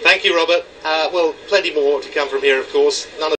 Thank you, Robert. Well, plenty more to come from here, of course. None of